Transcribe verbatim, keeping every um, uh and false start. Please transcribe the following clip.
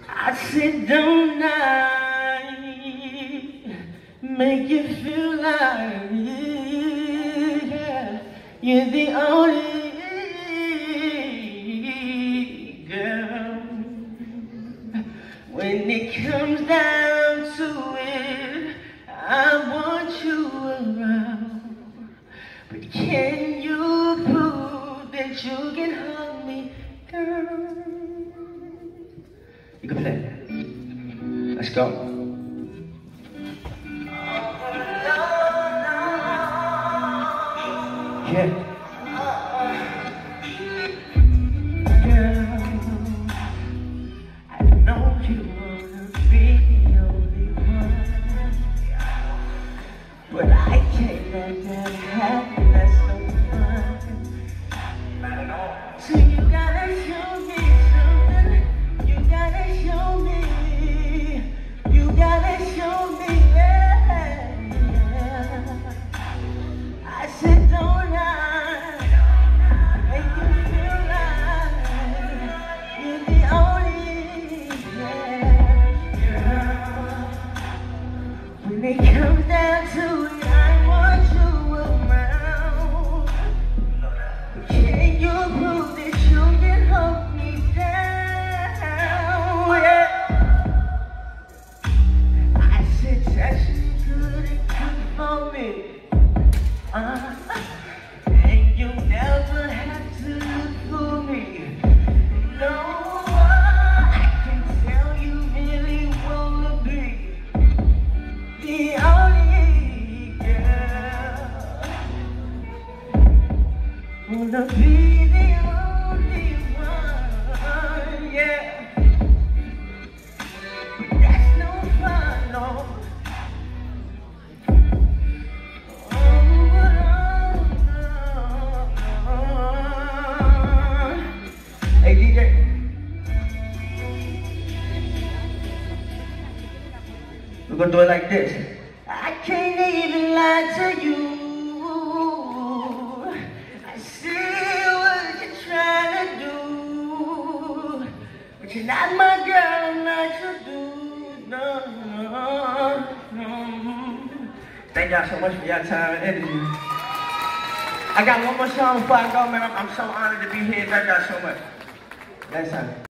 I said, don't I make you feel like yeah, you're the only girl. When it comes down to it, I want you around. But can you prove that you can hold me, girl? You can play. Let's go. Yeah. Girl, I know you wanna be the only one, but I can't let that happen. That's no fun. Not at all. So you gotta show me something. You gotta show me. You gotta show me. Yeah, yeah. I said, don't I make you feel like you're the only girl? When it comes down to it, I want you around. Can you prove that you can hold me down? Yeah. I said, touch me good and good for me. Uh, and you never have to look for me. No, I can tell you really wanna be the only girl. Wanna be the only one, yeah. That's no fun, no. Hey D J, we're gonna do it like this. I can't even lie to you. I see what you're trying to do, but you're not my girl, I'm not your dude. No, no, no. Thank y'all so much for your time and energy. I got one more song before I go, man. I'm, I'm so honored to be here. Thank y'all so much. Next time.